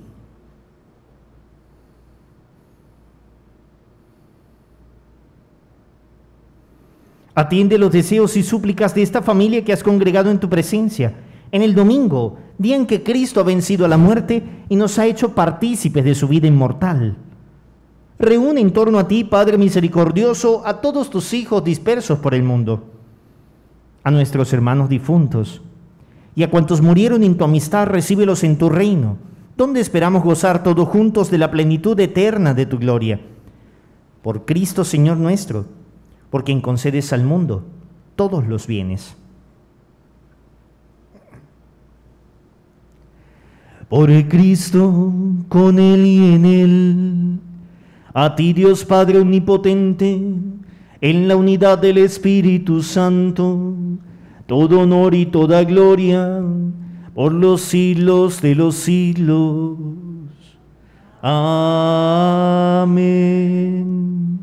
Atiende los deseos y súplicas de esta familia que has congregado en tu presencia, en el domingo, día en que Cristo ha vencido a la muerte y nos ha hecho partícipes de su vida inmortal. Reúne en torno a ti, Padre misericordioso, a todos tus hijos dispersos por el mundo, a nuestros hermanos difuntos, y a cuantos murieron en tu amistad, recíbelos en tu reino, donde esperamos gozar todos juntos de la plenitud eterna de tu gloria. Por Cristo, Señor nuestro, por quien concedes al mundo todos los bienes. Por Cristo, con Él y en Él, a ti, Dios Padre omnipotente, en la unidad del Espíritu Santo, todo honor y toda gloria, por los siglos de los siglos. Amén.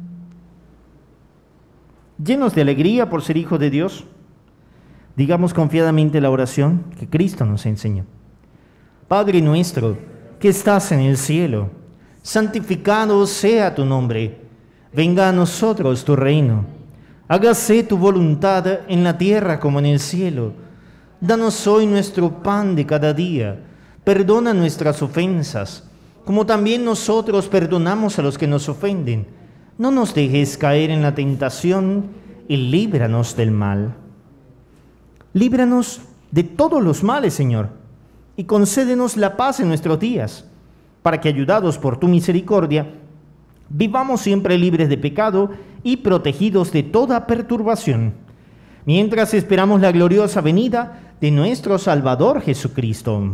Llenos de alegría por ser hijos de Dios, digamos confiadamente la oración que Cristo nos enseñó. Padre nuestro, que estás en el cielo, santificado sea tu nombre. Venga a nosotros tu reino. Hágase tu voluntad en la tierra como en el cielo. Danos hoy nuestro pan de cada día. Perdona nuestras ofensas, como también nosotros perdonamos a los que nos ofenden. No nos dejes caer en la tentación y líbranos del mal. Líbranos de todos los males, Señor, y concédenos la paz en nuestros días, para que, ayudados por tu misericordia, vivamos siempre libres de pecado y protegidos de toda perturbación, mientras esperamos la gloriosa venida de nuestro Salvador Jesucristo.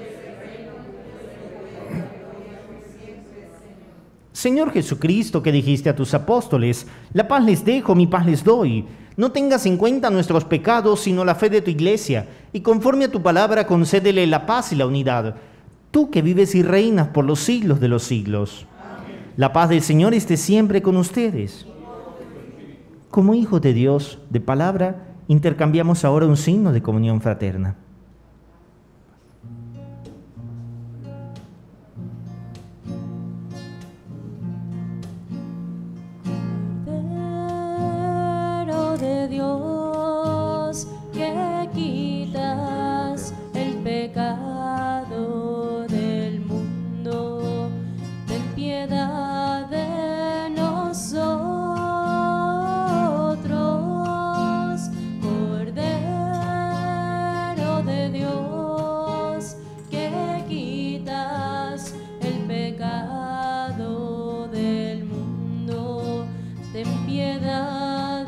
Señor Jesucristo, que dijiste a tus apóstoles, la paz les dejo, mi paz les doy. No tengas en cuenta nuestros pecados, sino la fe de tu iglesia, y conforme a tu palabra concédele la paz y la unidad. Tú que vives y reinas por los siglos de los siglos. Amén. La paz del Señor esté siempre con ustedes. Como hijos de Dios, de palabra, intercambiamos ahora un signo de comunión fraterna. Dios, que quitas el pecado del mundo, ten piedad de nosotros. Cordero de Dios, que quitas el pecado del mundo, ten piedad.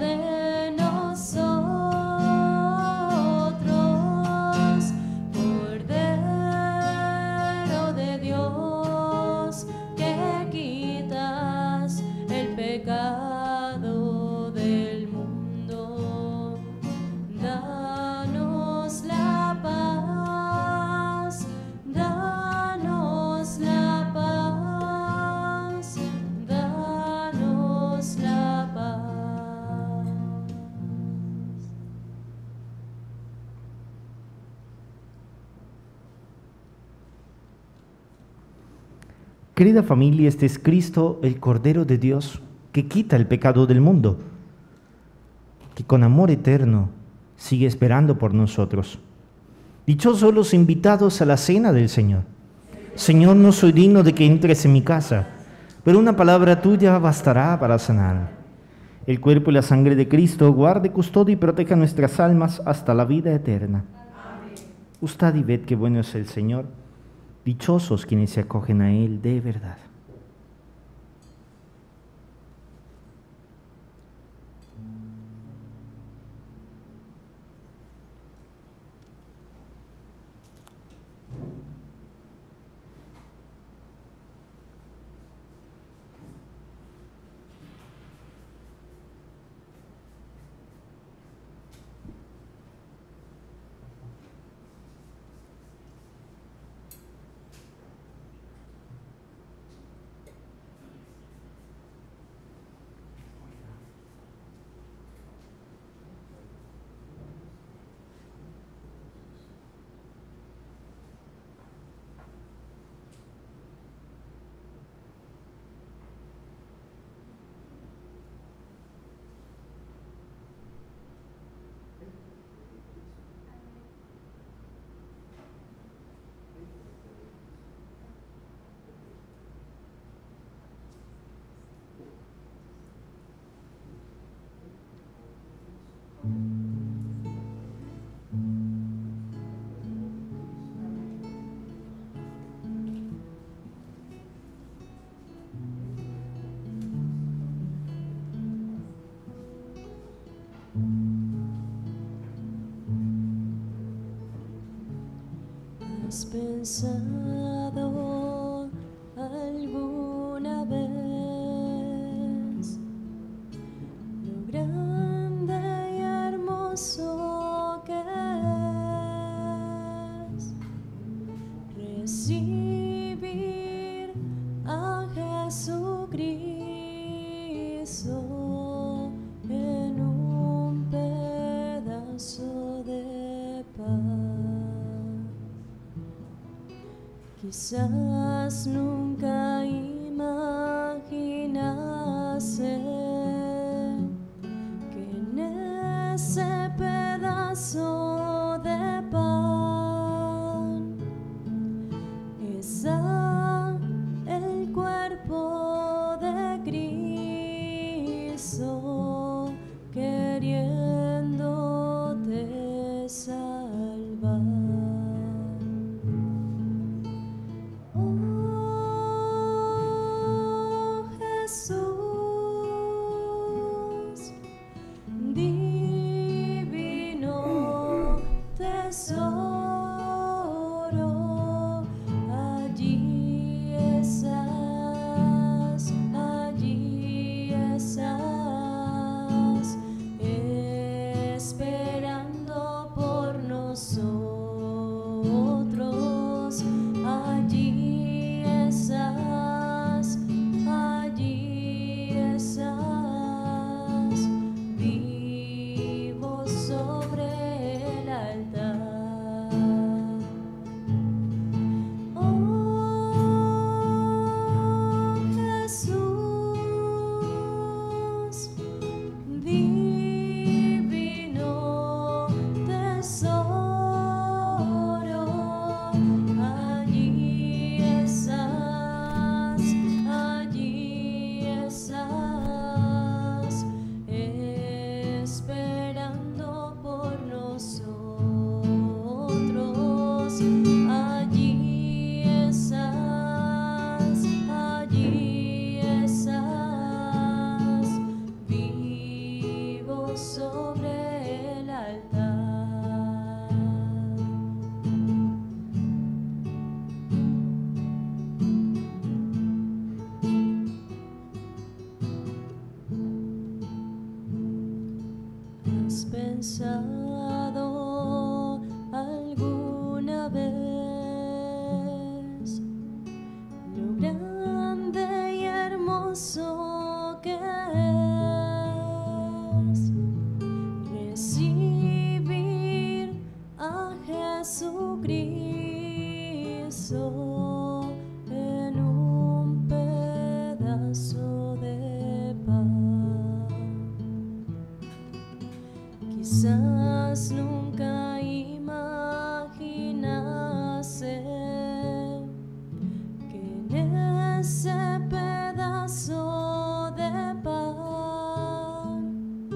Querida familia, este es Cristo, el Cordero de Dios, que quita el pecado del mundo, que con amor eterno sigue esperando por nosotros. Dichosos los invitados a la cena del Señor. Señor, no soy digno de que entres en mi casa, pero una palabra tuya bastará para sanar. El cuerpo y la sangre de Cristo guarde, custodia y proteja nuestras almas hasta la vida eterna. Amén. Gustad y ved qué bueno es el Señor. Dichosos quienes se acogen a Él de verdad. ¿Has pensado alguna vez lo grande y hermoso que es recibir a Jesucristo en un pedazo de pan? Quizás nunca imaginase que en ese pedazo de pan está el cuerpo de Cristo queriéndote salvar. esperando por nosotros. Allí estás, allí estás, vivo sobre el altar. ¿Has pensado alguna vez lo grande y hermoso que es recibir a Jesucristo en un pedazo de pan? Quizás nunca imaginaste que en ese pedazo de pan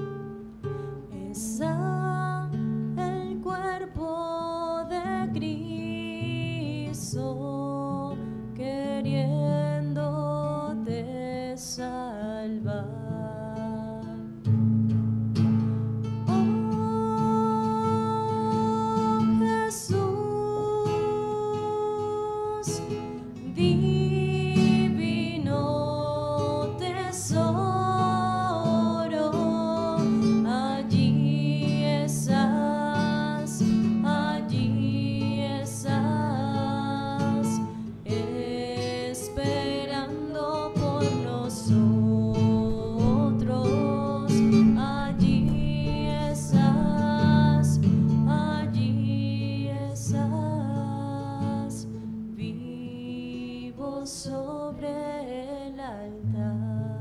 está el cuerpo de Cristo queriéndote salvar. Divino tesoro, allí estás, allí estás, esperando por nosotros. Allí estás, allí estás, vivo sobre el altar.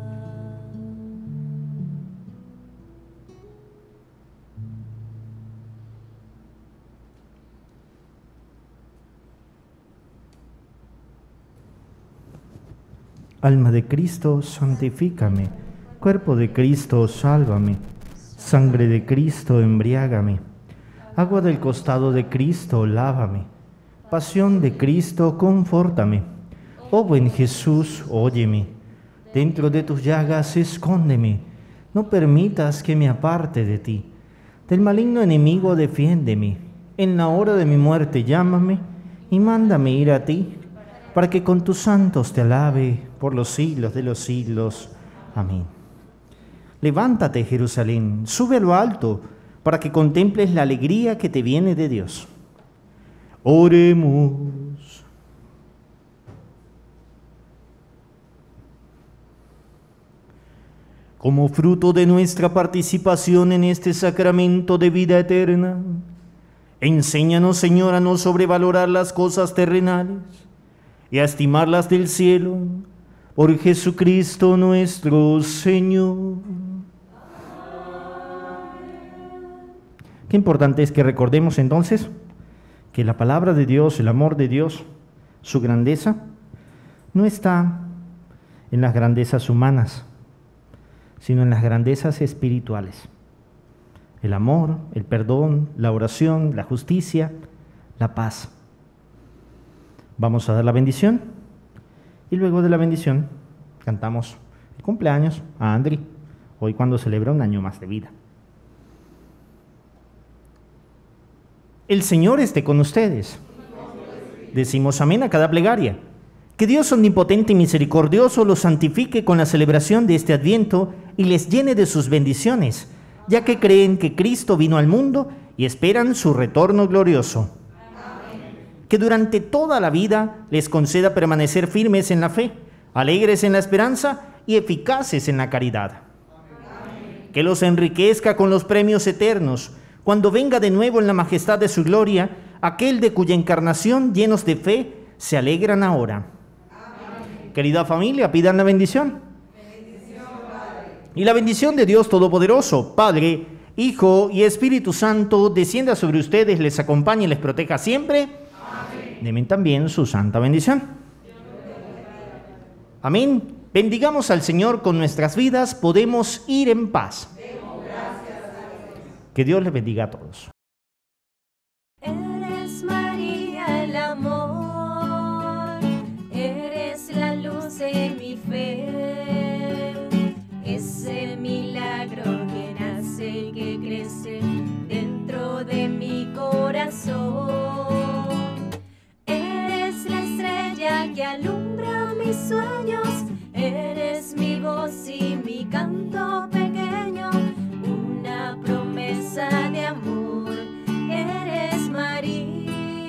Alma de Cristo, santifícame. Cuerpo de Cristo, sálvame. Sangre de Cristo, embriágame. Agua del costado de Cristo, lávame. Pasión de Cristo, confórtame. Oh buen Jesús, óyeme. Dentro de tus llagas, escóndeme. No permitas que me aparte de ti. Del maligno enemigo, defiéndeme. En la hora de mi muerte, llámame y mándame ir a ti, para que con tus santos te alabe por los siglos de los siglos. Amén. Levántate, Jerusalén, sube a lo alto, para que contemples la alegría que te viene de Dios. Oremos. Como fruto de nuestra participación en este sacramento de vida eterna, enséñanos, Señor, a no sobrevalorar las cosas terrenales y a estimarlas del cielo, por Jesucristo nuestro Señor. Qué importante es que recordemos entonces que la palabra de Dios, el amor de Dios, su grandeza, no está en las grandezas humanas, sino en las grandezas espirituales. El amor, el perdón, la oración, la justicia, la paz. Vamos a dar la bendición y luego de la bendición cantamos el cumpleaños a Andri, hoy cuando celebra un año más de vida. El Señor esté con ustedes. Decimos amén a cada plegaria. Que Dios omnipotente y misericordioso los santifique con la celebración de este Adviento y les llene de sus bendiciones, ya que creen que Cristo vino al mundo y esperan su retorno glorioso. Amén. Que durante toda la vida les conceda permanecer firmes en la fe, alegres en la esperanza y eficaces en la caridad. Amén. Que los enriquezca con los premios eternos, cuando venga de nuevo en la majestad de su gloria, aquel de cuya encarnación, llenos de fe, se alegran ahora. Amén. Querida familia, pidan la bendición. Bendición, Padre. Y la bendición de Dios Todopoderoso, Padre, Hijo y Espíritu Santo, descienda sobre ustedes, les acompañe y les proteja siempre. Amén. Denme también su santa bendición. Amén. Bendigamos al Señor con nuestras vidas, podemos ir en paz. Demos gracias a Que Dios les bendiga a todos. Eres María el amor, eres la luz de mi fe, ese milagro que nace y que crece dentro de mi corazón. Eres la estrella que alumbra mis sueños, eres mi voz y mi canto pequeño, una promesa de amor, eres María.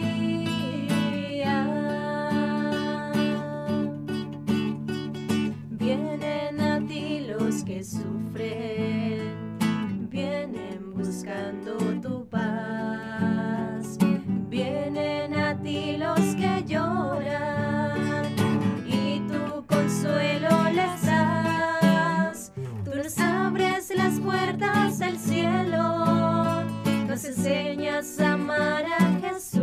Vienen a ti los que sufren, vienen buscando tu paz, vienen a ti los que lloran y tu consuelo les das. Tú nos abres las puertas del cielo, nos enseñas a amar a Jesús.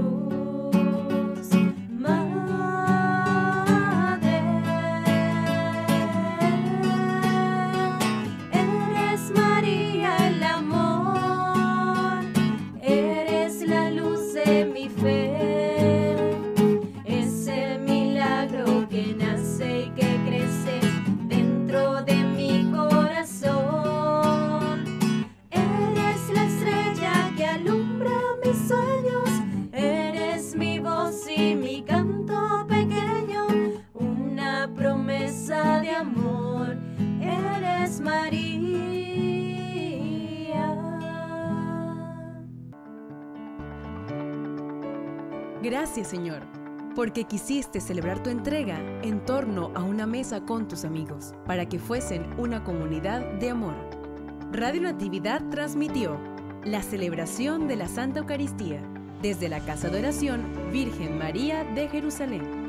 Madre, eres María el amor, eres la luz de mi fe, ese milagro que nace y que crece dentro de mi corazón. Eres la estrella que alumbra mis sueños, eres mi voz y mi canto pequeño, una promesa de amor, eres María. Gracias, Señor, porque quisiste celebrar tu entrega en torno a una mesa con tus amigos, para que fuesen una comunidad de amor. Radio Natividad transmitió la celebración de la Santa Eucaristía desde la Casa de Oración Virgen María de Jerusalén.